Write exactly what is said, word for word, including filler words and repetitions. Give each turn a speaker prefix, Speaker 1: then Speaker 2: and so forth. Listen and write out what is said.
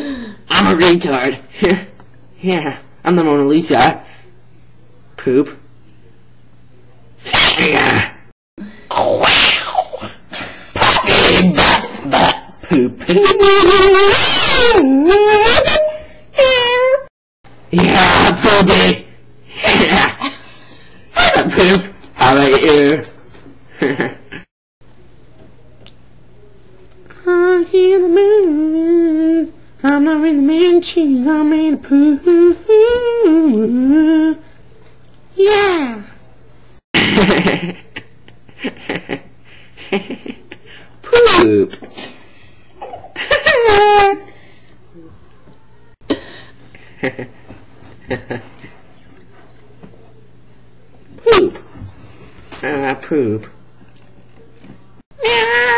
Speaker 1: I'm a retard. Yeah, I'm the Mona Lisa. Poop. Yeah. Wow. Poopy butt butt poop. Yeah, poopy. Yeah. Poop. How about you? I hear the moon. I'm not in the man cheese. I'm in the poo. Yeah. Poop. Poop. Ah, poop. Yeah.